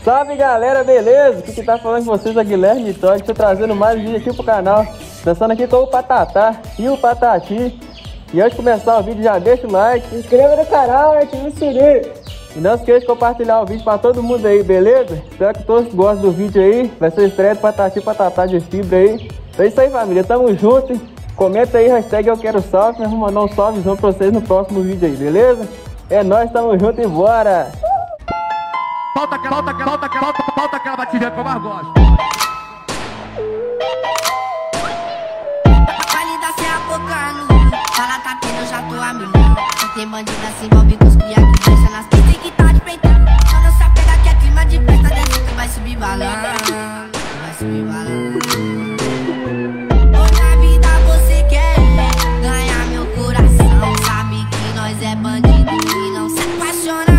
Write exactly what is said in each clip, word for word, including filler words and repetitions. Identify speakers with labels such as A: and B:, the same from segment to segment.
A: Salve galera, beleza? Aqui que tá falando com vocês é o Guilherme Todd. Tô trazendo mais um vídeo aqui pro canal. Dançando aqui com o Patatá e o Patati. E antes de começar o vídeo, já deixa o like, se inscreva no canal e ative o sininho. E não esqueça de compartilhar o vídeo pra todo mundo aí, beleza? Espero que todos gostem do vídeo aí. Vai ser a estreia do Patati e Patatá de fibra aí. Então é isso aí, família. Tamo junto. Comenta aí, hashtag eu quero salve. Nós vamos mandar um salvezão pra vocês no próximo vídeo aí, beleza? É nóis, tamo junto e bora!
B: Falta aquela, falta aquela, falta aquela, falta, falta aquela batidinha que eu mais gosto.
C: Qualidade se apocando, fala tá tendo, eu já tô a milhão. Só tem bandida se envolve com os cria que deixa nas pistas que tá de peitão. Quando essa pega que é clima de festa, desce que vai subir balão, vai subir balão. Hoje a vida você quer ganhar meu coração, sabe que nós é bandido e não se apaixona.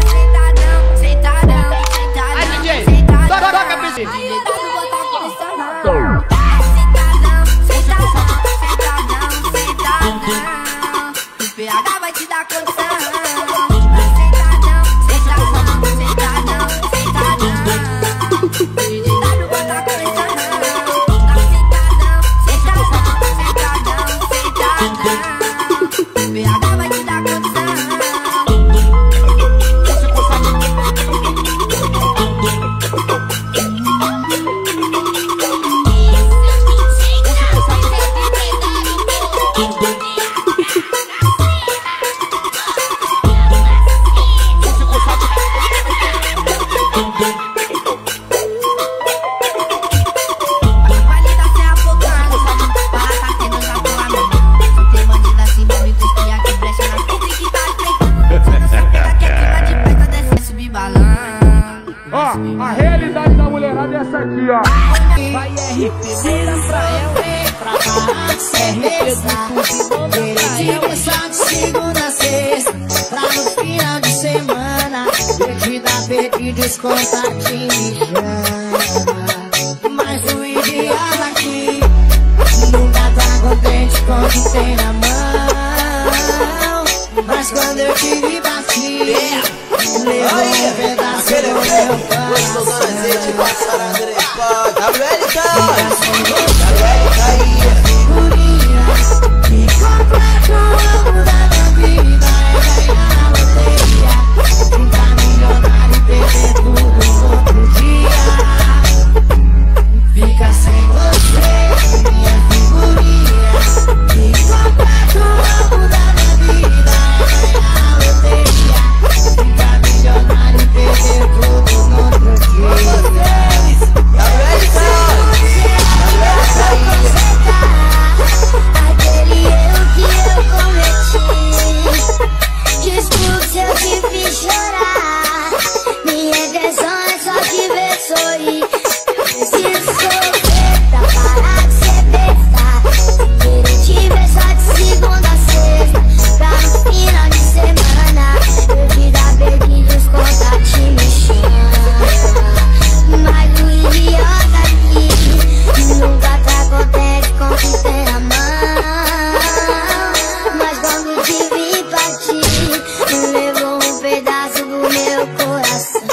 C: P H vai te dar condição. Sentadão, sentadão, sentadão, sentadão. D J W bota a coleção. Sentadão, sentadão, sentadão, sentadão. P H vai te dar condição.
B: A realidade da mulherada é essa aqui, ó.
D: Vai R P, vira pra eu, pra baixo. R P do YouTube, manda só de segunda a sexta, pra no final de semana eu te dar perdidos, contatinho me chama. Mas o idiota aqui nunca tá contente com o que tem na mão. Mas quando eu te vi partir, levou um pedaço do meu coração. W L K, W L K aí. Figurinha que completa o amo da minha vida é ganhar a loteria, ficar milionário e perder tudo no outro dia. Fica sem você, minha figurinha que completa o amo da minha vida é ganhar a loteria, ficar milionário e perder tudo no outro dia. Aquele erro que eu cometi, desculpe se eu te fiz chorar. Minha intenção é só te ver sorrir. Eu preciso sofrer pra parar de ser besta. Querer te ver só de segunda a sexta, pra no final de semana eu te dar beijinhos, contatinho me chama. Mas o idiota aqui nunca tá contente com o que tem na mão. Mas quando te vi partir, levou um pedaço do meu coração.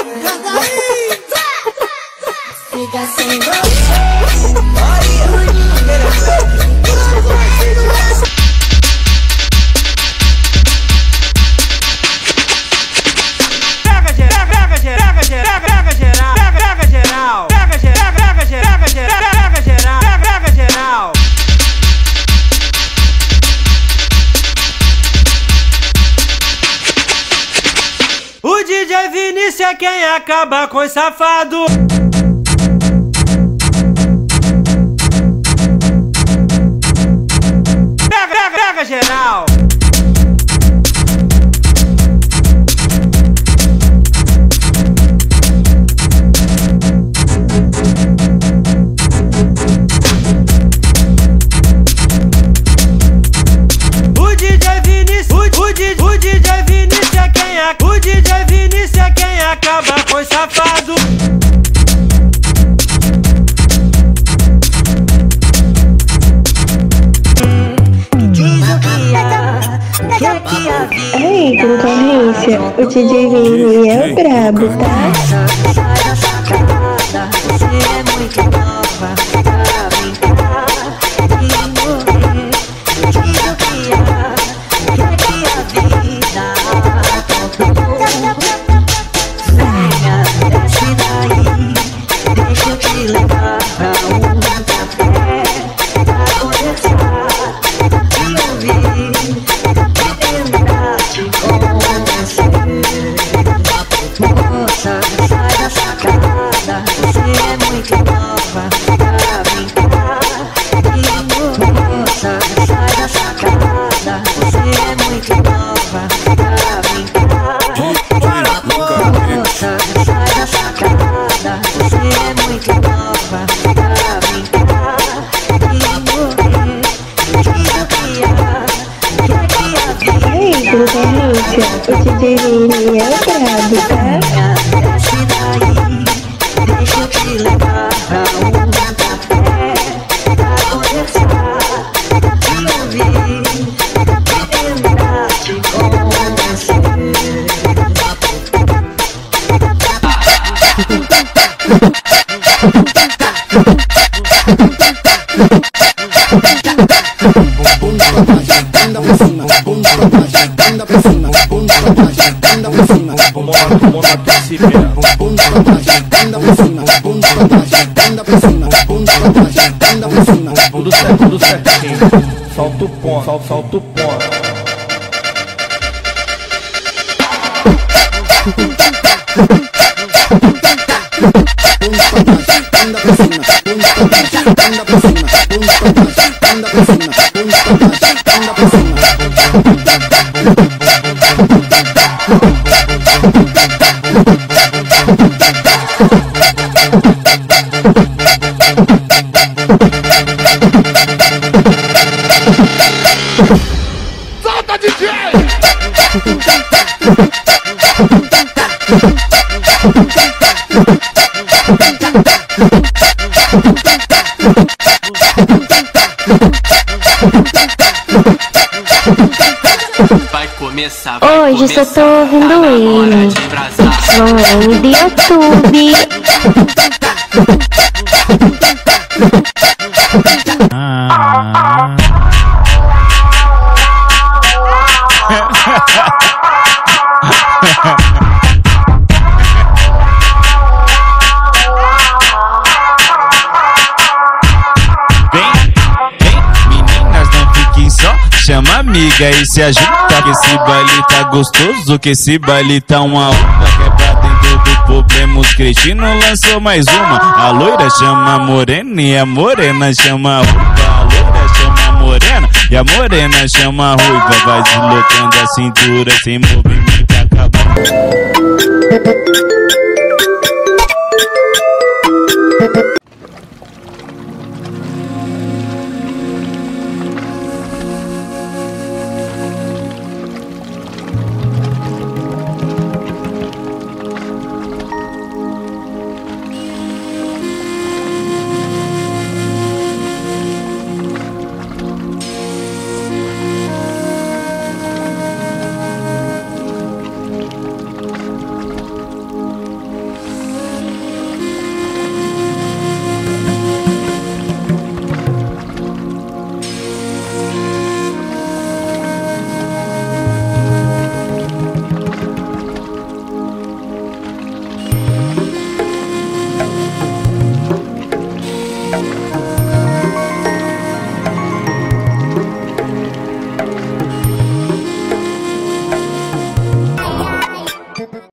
D: Fica sem você.
B: Pega geral, pega geral, pega geral, pega geral, pega geral, pega geral, pega geral, pega geral, pega geral, pega geral. O D J Vinícius é quem acaba com os safados. Pega, pega, pega geral. O D J Vinícius, o, o, D, o D J Vinícius é quem a, o D J Vinícius é quem acaba com os safados.
E: Ei, concorrência, o D J Vini é o brabo, tá? muito nova pra brincar e morrer. Eu digo que há, o que é que a vida contou? Venha, desce daí, deixa eu te levar pra um café, pra conversar e ouvir e tentar te convencer. Moça, sai da sacada, você é muito nova pra brincar e morrer. Moça, sai da sacada, você é muito nova pra brincar. Moça, sai da sacada, você é muito nova pra brincar e morrer. Diga que há, o que é que a vida.
F: Ei, Grupo Lúcia, o D J Vini é brabo, tá?
E: Desce daí, deixa eu te levar pra um café, pra conversar e ouvir e tentar te convencer.
G: Solta o ponto, solta, solta o ponto.
H: Solta, D J!
B: Vai começar, vai
F: Hoje
B: começar,
F: só tô ouvindo ele. No M do YouTube.
I: Ah. Chama amiga e se ajuda, que esse baile tá gostoso, que esse baile tá uma uva. Quebra dentro do problema, os cretinos lançou mais uma. A loira chama a morena e a morena chama a ruiva. A loira chama a morena e a morena chama a ruiva. Vai deslocando a cintura sem movimento acabando.